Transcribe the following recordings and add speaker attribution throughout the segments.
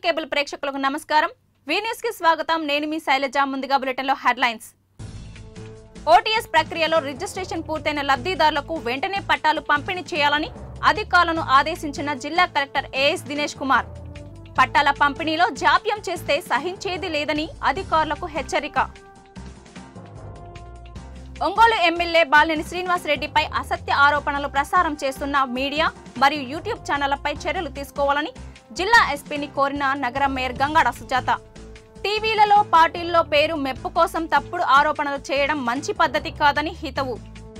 Speaker 1: Cable ప్రేక్షకులకు నమస్కారం. వి news కి స్వాగతం. నేను మీ శైలజ. ముందుగా బులెటిన్ లో హెడ్లైన్స్. ఓటీఎస్ ప్రక్రియలో రిజిస్ట్రేషన్ పూర్తయిన లబ్ధిదారులకు వెంటనే పట్టాలు పంపిణీ చేయాలని అధికారులను ఆదేశించిన జిల్లా కలెక్టర్ ఏఎస్ దినేష్ కుమార్. పట్టాల పంపిణీలో జాప్యం చేస్తే సహించేది లేదని అధికారులకు హెచ్చరిక. ఒంగోలు ఎమ్మెల్యే బాలినేని శ్రీనివాస్ రెడ్డిపై అసత్య ఆరోపణలు ప్రసారం చేస్తున్న మీడియా మరియు యూట్యూబ్ ఛానళ్లపై చర్యలు తీసుకోవాలని జిల్లా ఎస్పీని కోరిన నగర మేయర్ గంగాడ సుజాత. టీవీలలో పార్టీల్లో పేరు మెప్పు కోసం తప్పుడు ఆరోపణలు చేయడం మంచి పద్ధతి కాదని హితవు.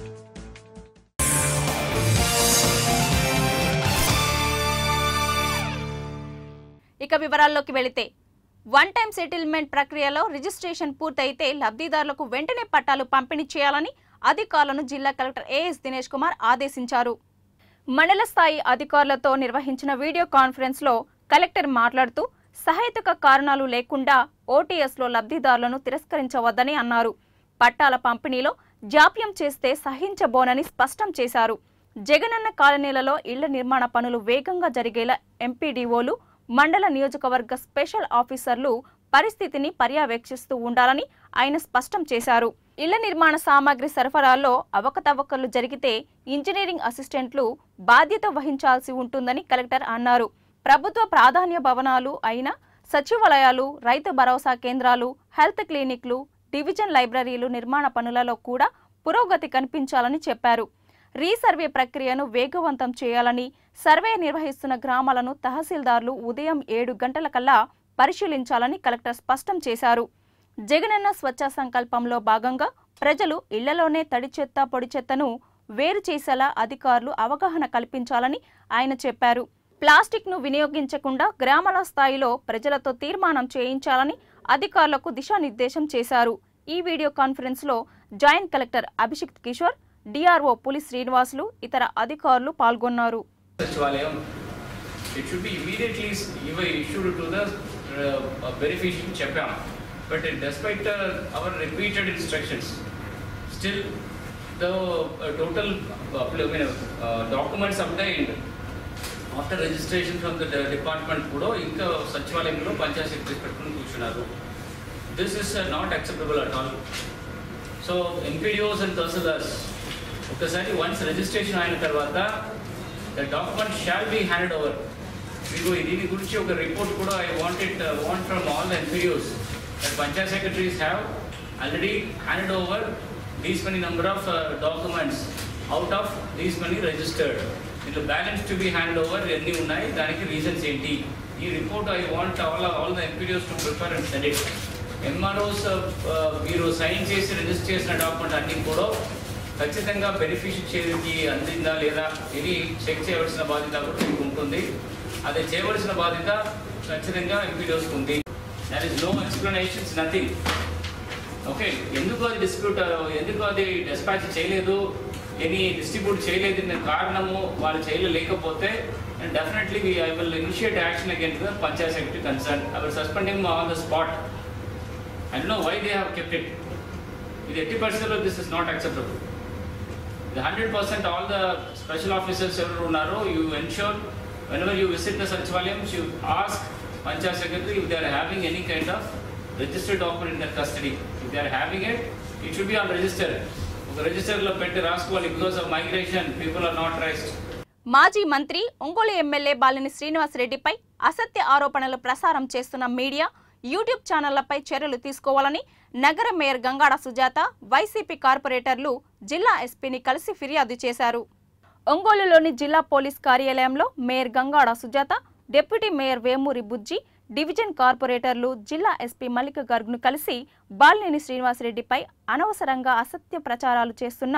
Speaker 1: ఇక వివరాల్లోకి వెళితే, వన్ టైం సెటిల్మెంట్ ప్రక్రియలో రిజిస్ట్రేషన్ పూర్తయితే లబ్ధిదారులకు వెంటనే పట్టాలు పంపిణీ చేయాలని అధికారులను జిల్లా కలెక్టర్ ఏఎస్ దినేష్ కుమార్ ఆదేశించారు. మండల స్థాయి అధికారులతో నిర్వహించిన వీడియో కాన్ఫరెన్స్ లో కలెక్టర్ మాట్లాడుతూ సహేతుక కారణాలు లేకుండా ఓటీఎస్లో లబ్ధిదారులను తిరస్కరించవద్దని అన్నారు. పట్టాల పంపిణీలో జాప్యం చేస్తే సహించబోనని స్పష్టం చేశారు. జగనన్న కాలనీలలో ఇళ్ల నిర్మాణ పనులు వేగంగా జరిగేలా ఎంపీడీఓలు, మండల నియోజకవర్గ స్పెషల్ ఆఫీసర్లు పరిస్థితిని పర్యవేక్షిస్తూ ఉండాలని ఆయన స్పష్టం చేశారు. ఇళ్ల నిర్మాణ సామాగ్రి సరఫరాలో అవకతవకలు జరిగితే ఇంజనీరింగ్ అసిస్టెంట్లు బాధ్యత వహించాల్సి ఉంటుందని కలెక్టర్ అన్నారు. ప్రభుత్వ ప్రాధాన్య భవనాలు అయిన సచివాలయాలు, రైతు భరోసా కేంద్రాలు, హెల్త్ క్లినిక్లు, డివిజన్ లైబ్రరీలు నిర్మాణ పనులలో కూడా పురోగతి కనిపించాలని చెప్పారు. రీసర్వే ప్రక్రియను వేగవంతం చేయాలని, సర్వే నిర్వహిస్తున్న గ్రామాలను తహసీల్దార్లు ఉదయం 7 గంటల కల్లా పరిశీలించాలని కలెక్టర్ స్పష్టం చేశారు. జగనన్న స్వచ్ఛ సంకల్పంలో భాగంగా ప్రజలు ఇళ్లలోనే తడి చెత్త, పొడి చెత్తను వేరు చేసేలా అధికారులు అవగాహన కల్పించాలని ఆయన చెప్పారు. ప్లాస్టిక్ ను వినియోగించకుండా గ్రామాల స్థాయిలో ప్రజలతో తీర్మానం చేయించాలని అధికారులకు దిశానిర్దేశం చేశారు. ఈ వీడియో కాన్ఫరెన్స్ లో joint collector Abhishek Kishore, DRO Puli Srinivasulu, ఇతర అధికారులు పాల్గొన్నారు.
Speaker 2: But despite our repeated instructions, still the total documents obtained after registration from the department kudo inka sachivalayamlo panchayat secretaries pettukoni kuchunaru. This is not acceptable at all. So MPDOs and tahsildars okasari once registration ayina tarvata the document shall be handed over. Igo idini gurinchi oka report kuda I want from all the MPDOs. The Panchayat secretaries have already handed over these many number of documents out of these many registered. The balance to be handed over any unnai daniki reasons enti. Ee report I want all the MPDOs to prepare and send it. MROs మీరు sign చేసి register చేసిన document అన్ని కూడా ఖచ్చితంగా బెనిఫిషియరీకి అందిందా లేదా ఇది check చేయవలసిన బాధ్యత కూడా మీకు ఉంటుంది. అది చేయవలసిన బాధ్యత ఖచ్చితంగా MPDOస్ ఉంది. There is no explanations, nothing. Okay, ఎందుకు అది డిస్ప్యూట్, ఎందుకు అది డిస్పాచ్ చేయలేదు, ఎనీ డిస్ట్రిబ్యూట్ చేయలేదు అనే కారణము వాళ్ళు చేయలేకపోతే definitely I will initiate action against the Panchayat secretary concerned. I will suspend him on the spot. I don't know why they have kept it. With 80% this is not acceptable. The 100% all the special officers ever unnaro, you ensure whenever you visit the Sachivalayams, you ask Panchayat secretary if they are having any kind of registered document in their custody. If they are having it, it should be on register. Register lo petti raaskovali. Because of migration, people are not raised.
Speaker 1: మాజీ మంత్రి Ongole MLA Balineni Srinivas రెడ్డిపై అసత్య ఆరోపణలు ప్రసారం చేస్తున్న media, YouTube ఛానళ్లపై చర్యలు తీసుకోవాలని నగర మేయర్ గంగాడ సుజాత, వైసీపీ కార్పొరేటర్లు జిల్లా ఎస్పీని కలిసి ఫిర్యాదు చేశారు. ఒంగోలులోని జిల్లా పోలీస్ కార్యాలయంలో mayor Gangada Sujatha, deputy mayor Vemuri Bujji, division కార్పొరేటర్లు, జిల్లా ఎస్పీ మల్లిక గర్గ్ను కలిసి బాలినేని శ్రీనివాసరెడ్డిపై అనవసరంగా అసత్య ప్రచారాలు చేస్తున్న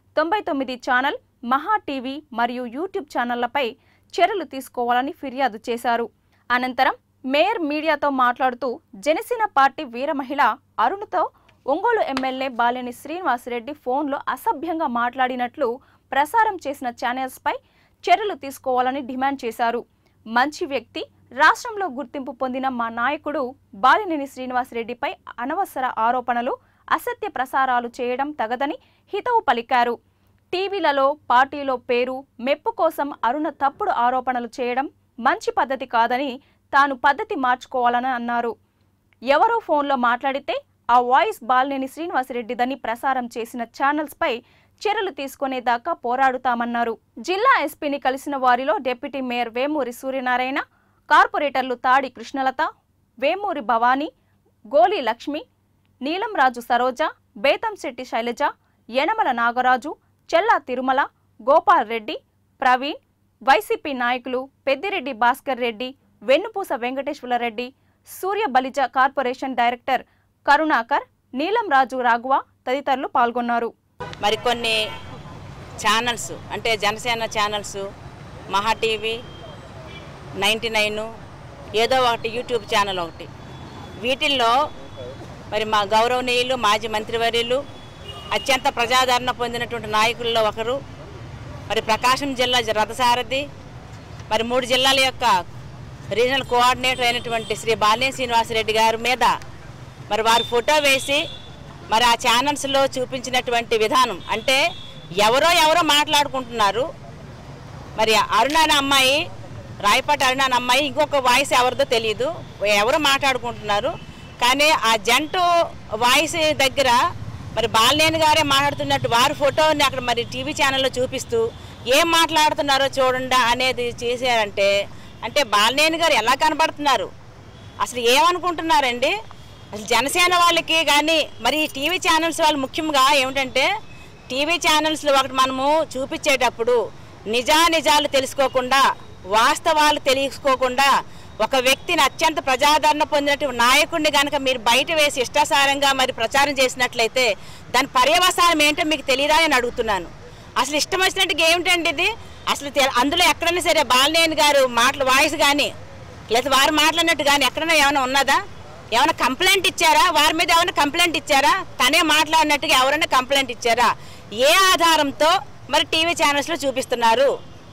Speaker 1: 99 ఛానల్, మహా టీవీ మరియు యూట్యూబ్ ఛానళ్లపై చర్యలు తీసుకోవాలని ఫిర్యాదు చేశారు. అనంతరం మేయర్ మీడియాతో మాట్లాడుతూ జనసేన పార్టీ వీర మహిళ అరుణతో ఒంగోలు ఎమ్మెల్యే బాలినేని శ్రీనివాసరెడ్డి ఫోన్లో అసభ్యంగా మాట్లాడినట్లు ప్రసారం చేసిన ఛానల్స్పై చర్యలు తీసుకోవాలని డిమాండ్ చేశారు. మంచి వ్యక్తి, రాష్ట్రంలో గుర్తింపు పొందిన మా నాయకుడు బాలినేని శ్రీనివాసరెడ్డిపై అనవసర ఆరోపణలు, అసత్య ప్రసారాలు చేయడం తగదని హితవు పలికారు. టీవీలలో పార్టీలో పేరు మెప్పు కోసం అరుణ తప్పుడు ఆరోపణలు చేయడం మంచి పద్ధతి కాదని తాను పద్ధతి మార్చుకోవాలని అన్నారు. ఎవరో ఫోన్లో మాట్లాడితే ఆ వాయిస్ బాలినేని శ్రీనివాసరెడ్డిదని ప్రసారం చేసిన ఛానల్స్పై చర్యలు తీసుకునేదాకా పోరాడుతామన్నారు. జిల్లా ఎస్పీని కలిసిన వారిలో డిప్యూటీ మేయర్ వేమూరి సూర్యనారాయణ, కార్పొరేటర్లు తాడి కృష్ణలత, వేమూరి భవానీ, గోలి లక్ష్మి, నీలంరాజు సరోజ, బేతంశెట్టి శైలజ, యనమల నాగరాజు, చెల్లా తిరుమల, గోపాల్ రెడ్డి, ప్రవీణ్, వైసీపీ నాయకులు పెద్దిరెడ్డి భాస్కర్ రెడ్డి, వెన్నుపూస వెంకటేశ్వరరెడ్డి, సూర్య బలిజ కార్పొరేషన్ డైరెక్టర్ కరుణాకర్, నీలంరాజు రాఘవ తదితరులు పాల్గొన్నారు.
Speaker 3: మరికొన్ని ఛానల్స్ అంటే జనసేన ఛానల్స్, మహా టీవీ, 99 ఏదో ఒకటి యూట్యూబ్ ఛానల్ ఒకటి, వీటిల్లో మరి మా గౌరవనీయులు మాజీ మంత్రివర్యులు అత్యంత ప్రజాదరణ పొందినటువంటి నాయకుల్లో ఒకరు, మరి ప్రకాశం జిల్లా రథసారథి, మరి 3 జిల్లాల యొక్క రీజనల్ కోఆర్డినేటర్ అయినటువంటి శ్రీ బాలినేని శ్రీనివాసరెడ్డి గారి మీద మరి వారి ఫోటో వేసి మరి ఆ ఛానల్స్లో చూపించినటువంటి విధానం అంటే ఎవరో మాట్లాడుకుంటున్నారు. మరి అరుణాని అమ్మాయి, రాయపాటి అరుణాని అమ్మాయి, ఇంకొక వాయిస్ ఎవరిదో తెలియదు, ఎవరో మాట్లాడుకుంటున్నారు. కానీ ఆ జంటు వాయిస్ దగ్గర మరి బాలినేని గారే మాట్లాడుతున్నట్టు వారి ఫోటోని అక్కడ మరి టీవీ ఛానల్లో చూపిస్తూ ఏం మాట్లాడుతున్నారో చూడండి అనేది చేశారంటే అంటే బాలినేని గారు ఎలా కనబడుతున్నారు, అసలు ఏమనుకుంటున్నారండి? అసలు జనసేన వాళ్ళకి కానీ మరి టీవీ ఛానల్స్ వాళ్ళు ముఖ్యంగా ఏమిటంటే టీవీ ఛానల్స్లో ఒకటి మనము చూపించేటప్పుడు నిజాలు తెలుసుకోకుండా, వాస్తవాలు తెలుసుకోకుండా ఒక వ్యక్తిని అత్యంత ప్రజాదరణ పొందినటువంటి నాయకుడిని కనుక మీరు బయట వేసి ఇష్టాసారంగా మరి ప్రచారం చేసినట్లయితే దాని పర్యవసానం ఏంటో మీకు తెలియదా అని అడుగుతున్నాను. అసలు ఇష్టం వచ్చినట్టుగా ఏమిటండి ఇది? అసలు అందులో ఎక్కడైనా సరే బాలినేని గారు వాయిస్ కానీ లేదా వారు మాట్లాడినట్టు కానీ ఎక్కడైనా ఏమైనా ఉన్నదా? ఏమైనా కంప్లైంట్ ఇచ్చారా? వారి మీద ఏమైనా కంప్లైంట్ ఇచ్చారా? తనే మాట్లాడినట్టుగా ఎవరైనా కంప్లైంట్ ఇచ్చారా? ఏ ఆధారంతో మరి టీవీ ఛానల్స్లో చూపిస్తున్నారు?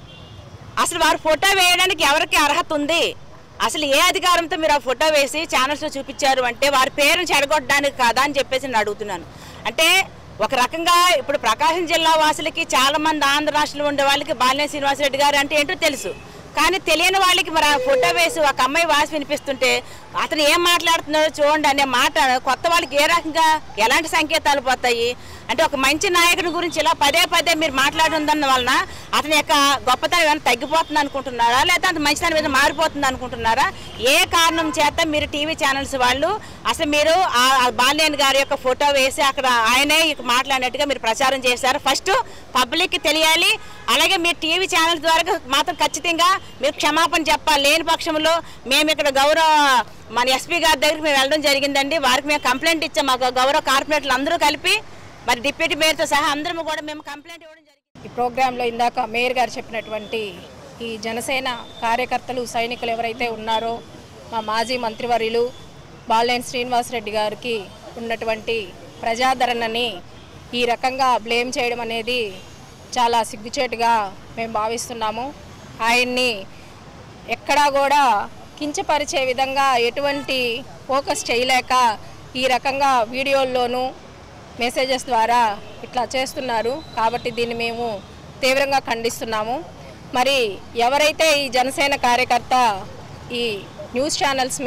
Speaker 3: అసలు వారు ఫోటో వేయడానికి ఎవరికి అర్హత ఉంది? అసలు ఏ అధికారంతో మీరు ఆ ఫోటో వేసి ఛానల్స్లో చూపించారు అంటే వారి పేరును చెడగొట్టడానికి కాదా అని చెప్పేసి నేను అడుగుతున్నాను. అంటే ఒక రకంగా ఇప్పుడు ప్రకాశం జిల్లా వాసులకి చాలామంది ఆంధ్ర రాష్ట్రంలో ఉండే వాళ్ళకి బాలినేని శ్రీనివాసరెడ్డి గారు అంటే ఏంటో తెలుసు. కానీ తెలియని వాళ్ళకి మరి ఆ ఫోటో వేసి ఒక అమ్మాయి వాయిస్ వినిపిస్తుంటే అతను ఏం మాట్లాడుతున్నారో చూడండి అనే మాట కొత్త వాళ్ళకి ఏ రకంగా ఎలాంటి సంకేతాలు పోతాయి? అంటే ఒక మంచి నాయకుడి గురించి ఇలా పదే మీరు మాట్లాడుతున్న వలన అతని యొక్క గొప్పతనం ఏమైనా తగ్గిపోతుంది అనుకుంటున్నారా, లేదా అంత మంచితనం మీద మారిపోతుంది అనుకుంటున్నారా? ఏ కారణం చేత మీరు టీవీ ఛానల్స్ వాళ్ళు అసలు మీరు ఆ బాలినేని గారి యొక్క ఫోటో వేసి అక్కడ ఆయనే మాట్లాడినట్టుగా మీరు ప్రచారం చేశారు? ఫస్ట్ పబ్లిక్కి తెలియాలి. అలాగే మీరు టీవీ ఛానల్స్ ద్వారా మాత్రం ఖచ్చితంగా మీరు క్షమాపణ చెప్పాలి. లేని పక్షంలో మేము ఇక్కడ మన ఎస్పీ గారి దగ్గరికి మేము వెళ్ళడం జరిగిందండి. వారికి మేము కంప్లైంట్ ఇచ్చాం. మాకు గౌరవ కార్పొరేటర్లు అందరూ కలిపి మరి డిప్యూటీ మేయర్తో సహా అందరం కూడా మేము కంప్లైంట్ ఇవ్వడం జరిగింది.
Speaker 4: ఈ ప్రోగ్రాంలో ఇందాక మేయర్ గారు చెప్పినటువంటి ఈ జనసేన కార్యకర్తలు, సైనికులు ఎవరైతే ఉన్నారో మా మాజీ మంత్రివర్యులు బాలినేని శ్రీనివాసరెడ్డి గారికి ఉన్నటువంటి ప్రజాదరణని ఈ రకంగా బ్లేమ్ చేయడం అనేది చాలా సిగ్గుచేటుగా మేము భావిస్తున్నాము. ఆయన్ని ఎక్కడా కూడా కించపరిచే విధంగా ఎటువంటి ఫోకస్ చేయలేక ఈ రకంగా వీడియోల్లోనూ మెసేజెస్ ద్వారా ఇట్లా చేస్తున్నారు. కాబట్టి దీన్ని మేము తీవ్రంగా ఖండిస్తున్నాము. మరి ఎవరైతే ఈ జనసేన కార్యకర్త ఈ న్యూస్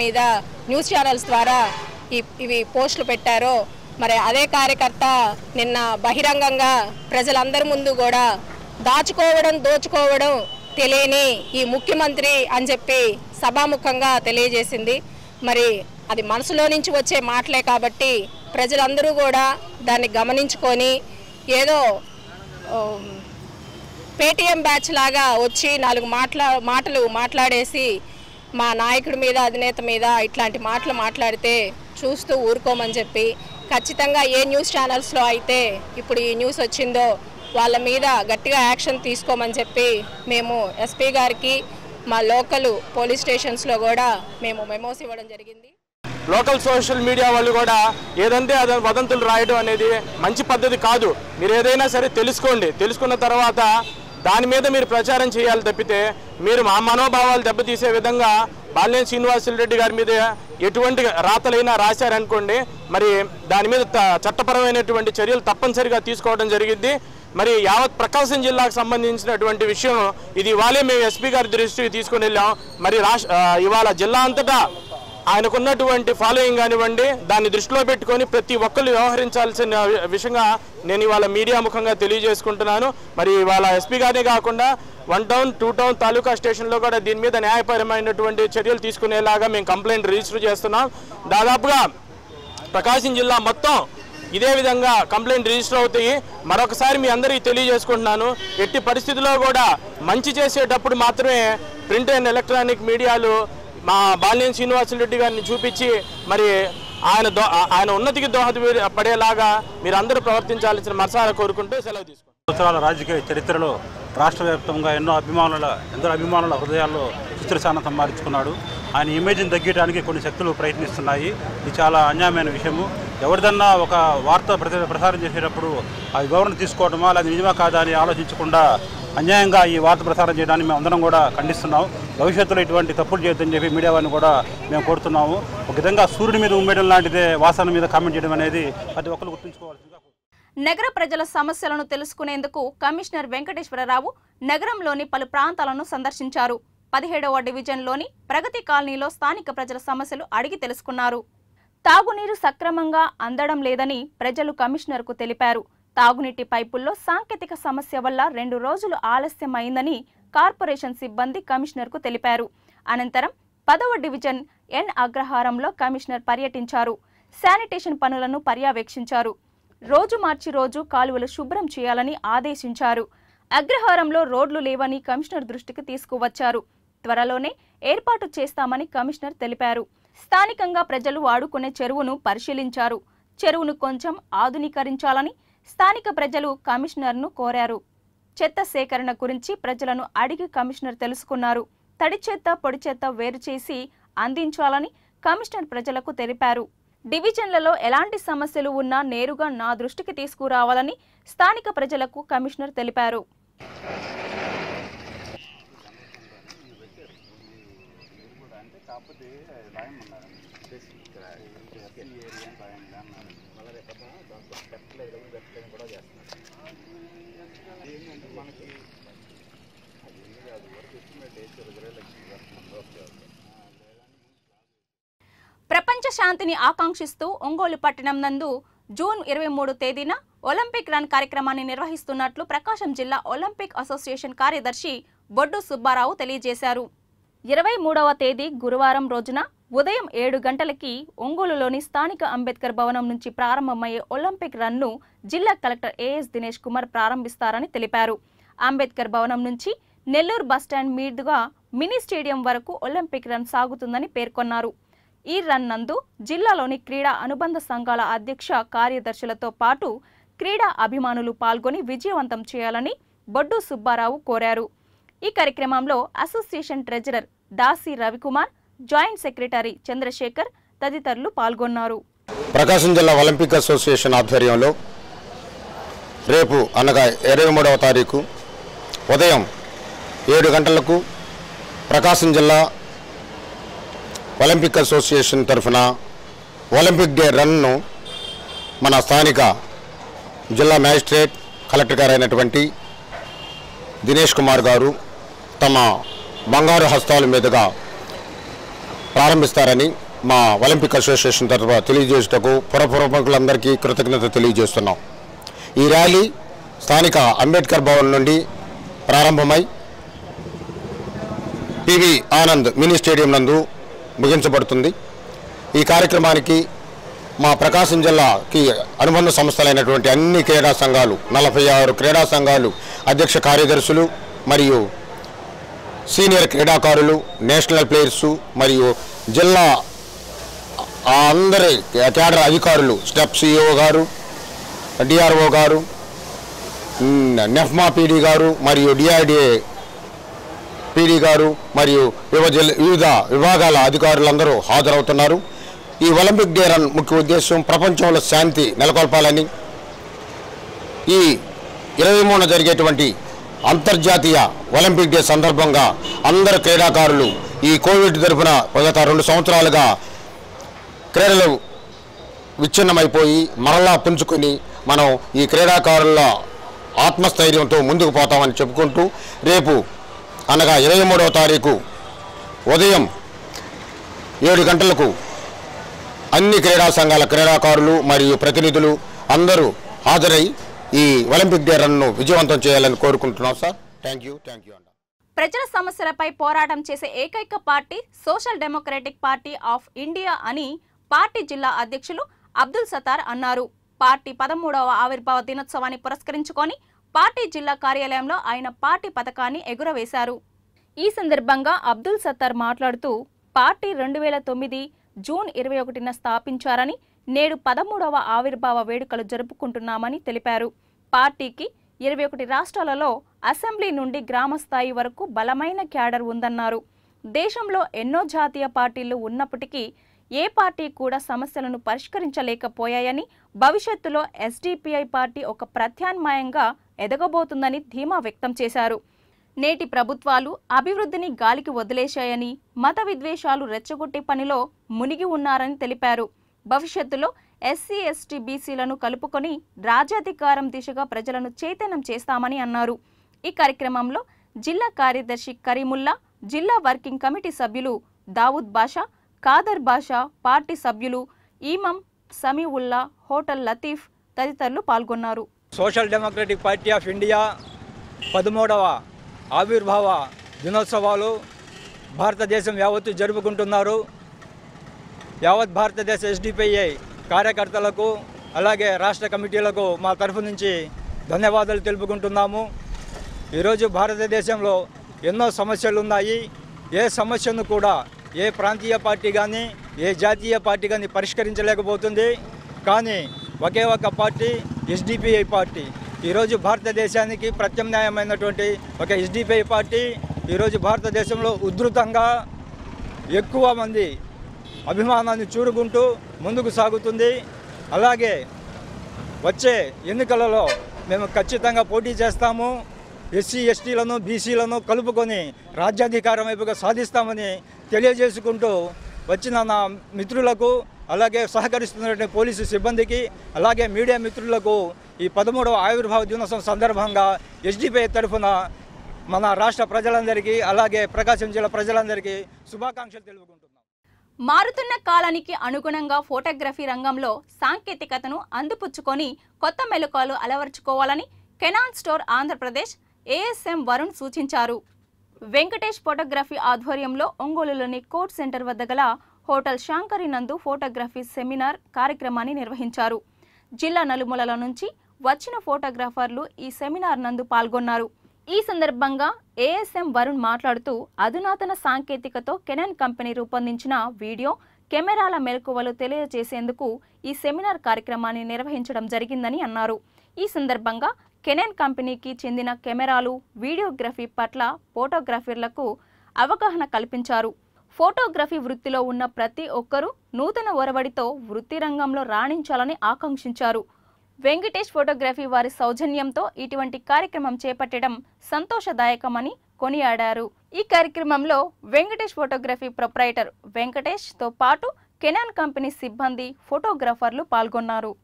Speaker 4: ఛానల్స్ ద్వారా ఇవి పోస్టులు పెట్టారో మరి అదే కార్యకర్త నిన్న బహిరంగంగా ప్రజలందరి ముందు కూడా దోచుకోవడం తెలియని ఈ ముఖ్యమంత్రి అని చెప్పి సభాముఖంగా తెలియజేసింది. మరి అది మనసులో నుంచి వచ్చే మాటలే కాబట్టి ప్రజలందరూ కూడా దాన్ని గమనించుకొని ఏదో పేటీఎం బ్యాచ్ లాగా వచ్చి 4 మాటలు మాట్లాడేసి మా నాయకుడి మీద, అధినేత మీద ఇట్లాంటి మాటలు మాట్లాడితే చూస్తూ ఊరుకోమని చెప్పి ఖచ్చితంగా ఏ న్యూస్ ఛానల్స్లో అయితే ఇప్పుడు ఈ న్యూస్ వచ్చిందో వాళ్ళ మీద గట్టిగా యాక్షన్ తీసుకోమని చెప్పి మేము ఎస్పీ గారికి మా లోకల్ పోలీస్ స్టేషన్స్లో కూడా మేము మెమోస్ ఇవ్వడం జరిగింది.
Speaker 5: లోకల్ సోషల్ మీడియా వాళ్ళు కూడా ఏదంటే అదే వదంతులు రాయడం అనేది మంచి పద్ధతి కాదు. మీరు ఏదైనా సరే తెలుసుకున్న తర్వాత దాని మీద మీరు ప్రచారం చేయాలి తప్పితే మీరు మా మనోభావాలు దెబ్బతీసే విధంగా బాలినేని శ్రీనివాసరెడ్డి గారి మీద ఎటువంటి రాతలైనా రాశారనుకోండి, మరి దాని మీద చట్టపరమైనటువంటి చర్యలు తప్పనిసరిగా తీసుకోవడం జరిగింది. మరి యావత్ ప్రకాశం జిల్లాకు సంబంధించినటువంటి విషయం ఇది. ఇవాళే మేము ఎస్పీ గారి దృష్టికి తీసుకుని వెళ్ళాం. మరి ఇవాళ జిల్లా అంతటా ఆయనకున్నటువంటి ఫాలోయింగ్ కానివ్వండి, దాన్ని దృష్టిలో పెట్టుకొని ప్రతి ఒక్కరు వ్యవహరించాల్సిన విషయంగా నేను ఇవాళ మీడియా ముఖంగా తెలియజేసుకుంటున్నాను. మరి ఇవాళ ఎస్పీ గారే కాకుండా 1 టౌన్ 2 టౌన్ తాలూకా స్టేషన్లో కూడా దీని మీద న్యాయపరమైనటువంటి చర్యలు తీసుకునేలాగా మేము కంప్లైంట్ రిజిస్టర్ చేస్తున్నాం. దాదాపుగా ప్రకాశం జిల్లా మొత్తం ఇదే విధంగా కంప్లైంట్ రిజిస్టర్ అవుతాయి. మరొకసారి మీ అందరికీ తెలియజేసుకుంటున్నాను, ఎట్టి పరిస్థితుల్లో కూడా మంచి చేసేటప్పుడు మాత్రమే ప్రింట్ అండ్ ఎలక్ట్రానిక్ మీడియాలు మా బాలినేని శ్రీనివాసరెడ్డి గారిని చూపించి మరి ఆయన ఉన్నతికి దోహదపడేలాగా మీరు అందరూ ప్రవర్తించాల్సిన మనసారా కోరుకుంటూ సెలవు తీసుకుంటాం.
Speaker 6: సంవత్సరాల రాజకీయ చరిత్రలో రాష్ట్ర వ్యాప్తంగా ఎందరో అభిమానుల హృదయాల్లో చిత్రస్థానం సంపాదించుకున్నాడు. ఆయన ఇమేజ్ని తగ్గించడానికి కొన్ని శక్తులు ప్రయత్నిస్తున్నాయి. ఇది చాలా అన్యాయమైన విషయము. ఎవరిదన్నా ఒక వార్త ప్రసారం చేసేటప్పుడు ఆ వివరణ తీసుకోవడమా లేదా నిజమా కాదా అని ఆలోచించకుండా అన్యాయంగా ఈ వార్త ప్రసారం చేయడాన్ని మేము అందరం కూడా ఖండిస్తున్నాం. భవిష్యత్తులో ఇటువంటి తప్పులు చేయొద్దని చెప్పి మీడియా వారిని కూడా మేము కోరుతున్నాము. ఒక విధంగా సూర్యుడి మీద ఉమ్మేయడం లాంటిదే వాసన మీద కామెంట్ చేయడం అనేది ప్రతి ఒక్కరు గుర్తుంచుకోవాల్సిందిగా.
Speaker 1: నగర ప్రజల సమస్యలను తెలుసుకునేందుకు కమిషనర్ వెంకటేశ్వరరావు నగరంలోని పలు ప్రాంతాలను సందర్శించారు. 17వ డివిజన్లోని ప్రగతి కాలనీలో స్థానిక ప్రజల సమస్యలు అడిగి తెలుసుకున్నారు. తాగునీరు సక్రమంగా అందడం లేదని ప్రజలు కమిషనర్కు తెలిపారు. తాగునీటి పైపుల్లో సాంకేతిక సమస్య వల్ల 2 రోజులు ఆలస్యం అయిందని కార్పొరేషన్ సిబ్బంది కమిషనర్కు తెలిపారు. అనంతరం 10వ డివిజన్ ఎన్ అగ్రహారంలో కమిషనర్ పర్యటించారు. శానిటేషన్ పనులను పర్యవేక్షించారు. రోజు మార్చి రోజు కాలువలు శుభ్రం చేయాలని ఆదేశించారు. అగ్రహారంలో రోడ్లు లేవని కమిషనర్ దృష్టికి తీసుకువచ్చారు. త్వరలోనే ఏర్పాటు చేస్తామని కమిషనర్ తెలిపారు. స్థానికంగా ప్రజలు వాడుకునే చెరువును పరిశీలించారు. చెరువును కొంచెం ఆధునీకరించాలని స్థానిక ప్రజలు కమిషనర్ను కోరారు. చెత్త సేకరణ గురించి ప్రజలను అడిగి కమిషనర్ తెలుసుకున్నారు. తడి చెత్త, పొడి చెత్త వేరు చేసి అందించాలని కమిషనర్ ప్రజలకు తెలిపారు. డివిజన్లలో ఎలాంటి సమస్యలు ఉన్నా నేరుగా నా దృష్టికి తీసుకురావాలని స్థానిక ప్రజలకు కమిషనర్ తెలిపారు. ప్రపంచ శాంతిని ఆకాంక్షిస్తూ ఒంగోలు పట్టణం నందు జూన్ 23 తేదీన ఒలింపిక్ రన్ కార్యక్రమాన్ని నిర్వహిస్తున్నట్లు ప్రకాశం జిల్లా ఒలింపిక్ అసోసియేషన్ కార్యదర్శి బొడ్డు సుబ్బారావు తెలియజేశారు. 23వ తేదీ గురువారం రోజున ఉదయం 7 గంటలకి ఒంగోలులోని స్థానిక అంబేద్కర్ భవనం నుంచి ప్రారంభమయ్యే ఒలింపిక్ రన్ను జిల్లా కలెక్టర్ ఏఎస్ దినేష్ కుమార్ ప్రారంభిస్తారని తెలిపారు. అంబేద్కర్ భవనం నుంచి నెల్లూరు బస్టాండ్ మీదుగా మినీ స్టేడియం వరకు ఒలింపిక్ రన్ సాగుతుందని పేర్కొన్నారు. ఈ రన్ నందు జిల్లాలోని క్రీడా అనుబంధ సంఘాల అధ్యక్ష కార్యదర్శులతో పాటు క్రీడా అభిమానులు పాల్గొని విజయవంతం చేయాలని బొడ్డు సుబ్బారావు కోరారు. ఈ కార్యక్రమంలో association treasurer Dasi Ravikumar, joint secretary Chandrasekhar తదితరులు పాల్గొన్నారు.
Speaker 7: ప్రకాశం జిల్లా ఒలింపిక్ అసోసియేషన్ ఆధ్వర్యంలో రేపు అనగా 23వ తారీఖు ఉదయం 7 గంటలకు ప్రకాశం జిల్లా ఒలింపిక్ అసోసియేషన్ తరఫున ఒలింపిక్ డే రన్ను మన స్థానిక జిల్లా మ్యాజిస్ట్రేట్ కలెక్టర్ గారు అయినటువంటి దినేష్ కుమార్ గారు తమ బంగారు హస్తాల మీదుగా ప్రారంభిస్తారని మా ఒలింపిక్ అసోసియేషన్ తరఫున తెలియజేసేటకు పురప్రముఖులందరికీ కృతజ్ఞత తెలియజేస్తున్నాం. ఈ ర్యాలీ స్థానిక అంబేద్కర్ భవన్ నుండి ప్రారంభమై పివి ఆనంద్ మినీ స్టేడియం నందు ముగించబడుతుంది. ఈ కార్యక్రమానికి మా ప్రకాశం జిల్లాకి అనుబంధ సంస్థలైనటువంటి అన్ని క్రీడా సంఘాలు 46 క్రీడా సంఘాలు అధ్యక్ష కార్యదర్శులు మరియు సీనియర్ క్రీడాకారులు, నేషనల్ ప్లేయర్సు మరియు జిల్లా అందరి క్యాడర్ అధికారులు, స్టెప్ సిఇఓ గారు, డిఆర్ఓ గారు, నెఫ్మా పీడీ గారు మరియు డిఆర్డిఏ పీడీ గారు మరియు వివిధ విభాగాల అధికారులందరూ హాజరవుతున్నారు. ఈ ఒలింపిక్ డే రన్ ముఖ్య ఉద్దేశం ప్రపంచంలో శాంతి నెలకొల్పాలని, ఈ 23న జరిగేటువంటి అంతర్జాతీయ ఒలింపిక్ డే సందర్భంగా అందరు క్రీడాకారులు ఈ కోవిడ్ తరఫున గత 2 సంవత్సరాలుగా క్రీడలు విచ్ఛిన్నమైపోయి మరలా పుంజుకొని మనం ఈ క్రీడాకారుల ఆత్మస్థైర్యంతో ముందుకు పోతామని చెప్పుకుంటూ రేపు అనగా 23వ తారీఖు ఉదయం 7 గంటలకు అన్ని క్రీడా సంఘాల క్రీడాకారులు మరియు ప్రతినిధులు అందరూ హాజరై ఈ ఒలింపిక్ డే రన్ను విజయవంతం చేయాలని కోరుకుంటున్నాం సార్. థ్యాంక్ యూ అన్న.
Speaker 1: ప్రజల సమస్యలపై పోరాటం చేసే ఏకైక party social democratic party of India అని పార్టీ జిల్లా అధ్యక్షులు అబ్దుల్ సత్తార్ అన్నారు. పార్టీ 13వ ఆవిర్భావ దినోత్సవాన్ని పురస్కరించుకొని పార్టీ జిల్లా కార్యాలయంలో ఆయన పార్టీ పతాకాన్ని ఎగురవేశారు. ఈ సందర్భంగా అబ్దుల్ సత్తార్ మాట్లాడుతూ పార్టీ 2009 జూన్ 21న స్థాపించారని నేడు 13వ ఆవిర్భావ వేడుకలు జరుపుకుంటున్నామని తెలిపారు. పార్టీకి 21 రాష్ట్రాలలో అసెంబ్లీ నుండి గ్రామ స్థాయి వరకు బలమైన క్యాడర్ ఉందన్నారు. దేశంలో ఎన్నో జాతీయ పార్టీలు ఉన్నప్పటికీ ఏ పార్టీ కూడా సమస్యలను పరిష్కరించలేకపోయాయని, భవిష్యత్తులో ఎస్డిపిఐ పార్టీ ఒక ప్రత్యామ్నాయంగా ఎదగబోతుందని ధీమా వ్యక్తం చేశారు. నేటి ప్రభుత్వాలు అభివృద్ధిని గాలికి వదిలేశాయని, మత విద్వేషాలు రెచ్చగొట్టే పనిలో మునిగి ఉన్నారని తెలిపారు. భవిష్యత్తులో ఎస్సీ ఎస్టీ బీసీలను కలుపుకొని రాజ్యాధికారం దిశగా ప్రజలను చైతన్యం చేస్తామని అన్నారు. ఈ కార్యక్రమంలో జిల్లా కార్యదర్శి కరీముల్లా, జిల్లా వర్కింగ్ కమిటీ సభ్యులు దావుద్ బాషా, కాదర్ బాషా, పార్టీ సభ్యులు ఈమం, సమీవుల్లా, హోటల్ లతీఫ్ తదితరులు పాల్గొన్నారు.
Speaker 8: Social democratic party of India 13వ ఆవిర్భావ దినోత్సవాలు భారతదేశం యావత్తు జరుపుకుంటున్నారు. యావత్ భారతదేశ ఎస్డిపిఐ కార్యకర్తలకు అలాగే రాష్ట్ర కమిటీలకు మా తరఫు నుంచి ధన్యవాదాలు తెలుపుకుంటున్నాము. ఈరోజు భారతదేశంలో ఎన్నో సమస్యలు ఉన్నాయి. ఏ సమస్యను కూడా ఏ ప్రాంతీయ పార్టీ కానీ ఏ జాతీయ పార్టీ కానీ పరిష్కరించలేకపోతుంది. కానీ ఒకే ఒక పార్టీ ఎస్డిపిఐ పార్టీ ఈరోజు భారతదేశానికి ప్రత్యామ్నాయమైనటువంటి ఒక ఎస్డిపిఐ పార్టీ ఈరోజు భారతదేశంలో ఉధృతంగా ఎక్కువ మంది అభిమానాన్ని చూరుకుంటూ ముందుకు సాగుతుంది. అలాగే వచ్చే ఎన్నికలలో మేము ఖచ్చితంగా పోటీ చేస్తాము. ఎస్సీ ఎస్టీలను బీసీలను కలుపుకొని రాజ్యాధికారం వైపుగా సాధిస్తామని తెలియజేసుకుంటూ వచ్చిన నా మిత్రులకు అలాగే సహకరిస్తున్నటువంటి పోలీసు సిబ్బందికి అలాగే మీడియా మిత్రులకు ఈ 13వ ఆవిర్భావ దినోత్సవం సందర్భంగా ఎస్డిపిఐ తరఫున మన రాష్ట్ర ప్రజలందరికీ అలాగే ప్రకాశం జిల్లా ప్రజలందరికీ శుభాకాంక్షలు తెలుపుకుంటున్నాం.
Speaker 1: మారుతున్న కాలానికి అనుగుణంగా ఫోటోగ్రఫీ రంగంలో సాంకేతికతను అందిపుచ్చుకొని కొత్త మెళకువలు అలవర్చుకోవాలని Canon store Andhra Pradesh ASM Varun సూచించారు. వెంకటేష్ ఫోటోగ్రఫీ ఆధ్వర్యంలో ఒంగోలులోని కోర్ట్ సెంటర్ వద్ద గల హోటల్ శాంకరి నందు ఫోటోగ్రఫీ సెమినార్ కార్యక్రమాన్ని నిర్వహించారు. జిల్లా నలుమూలల నుంచి వచ్చిన ఫోటోగ్రాఫర్లు ఈ సెమినార్ నందు పాల్గొన్నారు. ఈ సందర్భంగా ఏఎస్ఎం వరుణ్ మాట్లాడుతూ అధునాతన సాంకేతికతో కెనాన్ కంపెనీ రూపొందించిన వీడియో కెమెరాల మెలకువలు తెలియజేసేందుకు ఈ సెమినార్ కార్యక్రమాన్ని నిర్వహించడం జరిగిందని అన్నారు. ఈ సందర్భంగా కెనాన్ కంపెనీకి చెందిన కెమెరాలు, వీడియోగ్రఫీ పట్ల ఫోటోగ్రాఫర్లకు అవగాహన కల్పించారు. ఫోటోగ్రఫీ వృత్తిలో ఉన్న ప్రతి ఒక్కరూ నూతన ఒరవడితో వృత్తి రంగంలో రాణించాలని ఆకాంక్షించారు. వెంకటేష్ ఫోటోగ్రఫీ వారి సౌజన్యంతో ఇటువంటి కార్యక్రమం చేపట్టడం సంతోషదాయకమని కొనియాడారు. ఈ కార్యక్రమంలో వెంకటేష్ ఫోటోగ్రఫీ ప్రొప్రైటర్ వెంకటేష్ తో పాటు కెనాన్ కంపెనీ సిబ్బంది, ఫోటోగ్రాఫర్లు పాల్గొన్నారు.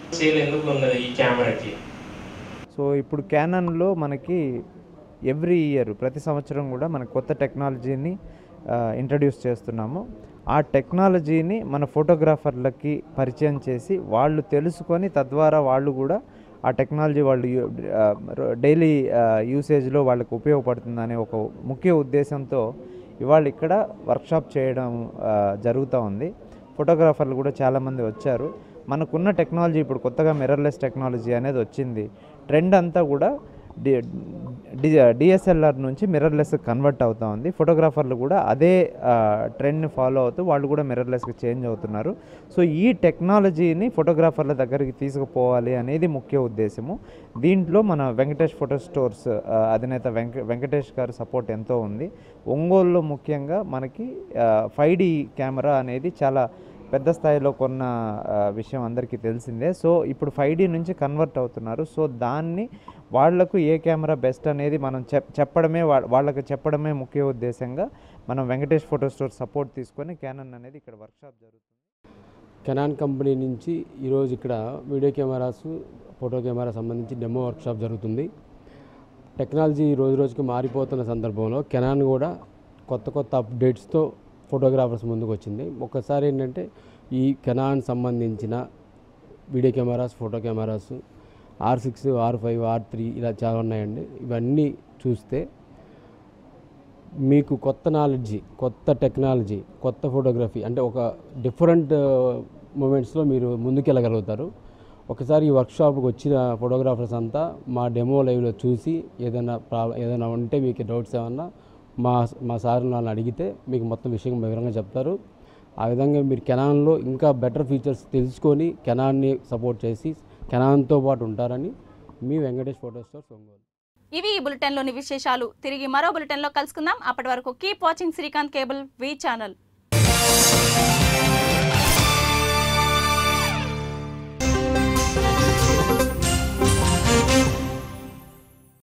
Speaker 9: సో ఇప్పుడు క్యానన్లో మనకి ఎవ్రీ ఇయర్ ప్రతి సంవత్సరం కూడా మనకు కొత్త టెక్నాలజీని ఇంట్రడ్యూస్ చేస్తున్నాము. ఆ టెక్నాలజీని మన ఫోటోగ్రాఫర్లకి పరిచయం చేసి వాళ్ళు తెలుసుకొని తద్వారా వాళ్ళు కూడా ఆ టెక్నాలజీ వాళ్ళు డైలీ యూసేజ్లో వాళ్ళకు ఉపయోగపడుతుందనే ఒక ముఖ్య ఉద్దేశంతో ఇవాళ ఇక్కడ వర్క్షాప్ చేయడం జరుగుతూ ఉంది. ఫోటోగ్రాఫర్లు కూడా చాలామంది వచ్చారు. మనకున్న టెక్నాలజీ ఇప్పుడు కొత్తగా మిర్రర్లెస్ టెక్నాలజీ అనేది వచ్చింది. ట్రెండ్ అంతా కూడా డిఎస్ఎల్ఆర్ నుంచి మిర్రర్లెస్ కన్వర్ట్ అవుతూ ఉంది. ఫోటోగ్రాఫర్లు కూడా అదే ట్రెండ్ని ఫాలో అవుతూ వాళ్ళు కూడా మిర్రర్లెస్కి చేంజ్ అవుతున్నారు. సో ఈ టెక్నాలజీని ఫోటోగ్రాఫర్ల దగ్గరికి తీసుకుపోవాలి అనేది ముఖ్య ఉద్దేశము. దీంట్లో మన వెంకటేష్ ఫోటో స్టోర్స్ అధినేత వెంకటేష్ గారి సపోర్ట్ ఎంతో ఉంది. ఒంగోలులో ముఖ్యంగా మనకి 5D కెమెరా అనేది చాలా పెద్ద స్థాయిలో కొన్న విషయం అందరికీ తెలిసిందే. సో ఇప్పుడు 5D నుంచి కన్వర్ట్ అవుతున్నారు. సో దాన్ని వాళ్లకు ఏ కెమెరా బెస్ట్ అనేది మనం వాళ్ళకి చెప్పడమే ముఖ్య ఉద్దేశంగా మనం వెంకటేష్ ఫోటో స్టోర్ సపోర్ట్ తీసుకొని క్యానన్ అనేది ఇక్కడ వర్క్షాప్ జరుగుతుంది.
Speaker 10: కెనాన్ కంపెనీ నుంచి ఈరోజు ఇక్కడ వీడియో కెమెరాస్ ఫోటో కెమెరా సంబంధించి డెమో వర్క్షాప్ జరుగుతుంది. టెక్నాలజీ రోజు రోజుకి మారిపోతున్న సందర్భంలో కెనాన్ కూడా కొత్త కొత్త అప్డేట్స్తో ఫోటోగ్రాఫర్స్ ముందుకు వచ్చింది. ఒక్కసారి ఏంటంటే ఈ కెనాన్ సంబంధించిన video cameras, photo cameras R6, R5, R3 ఇలా చాలా ఉన్నాయండి. ఇవన్నీ చూస్తే మీకు కొత్త నాలెడ్జి, కొత్త టెక్నాలజీ, కొత్త ఫోటోగ్రఫీ అంటే ఒక డిఫరెంట్ మూమెంట్స్లో మీరు ముందుకెళ్ళగలుగుతారు. ఒకసారి ఈ వర్క్షాప్కి వచ్చిన ఫోటోగ్రాఫర్స్ అంతా మా డెమో లైవ్లో చూసి ఏదైనా ఉంటే మీకు డౌట్స్ ఏమన్నా మా సార్ వాళ్ళని అడిగితే మీకు మొత్తం విషయం వివరంగా చెప్తారు. ఆ విధంగా మీరు కెనాన్లో ఇంకా బెటర్ ఫీచర్స్ తెలుసుకొని కెనాన్ని సపోర్ట్ చేసి కెనాన్తో పాటు ఉంటారని మీ వెంకటేష్ ఫోటో స్టోర్స్ ఒంగోలు.
Speaker 1: ఇవి ఈ బులెటిన్లోని విశేషాలు. తిరిగి మరో బులెటిన్లో కలుసుకుందాం. అప్పటి వరకు keep watching Srikanth cable V channel.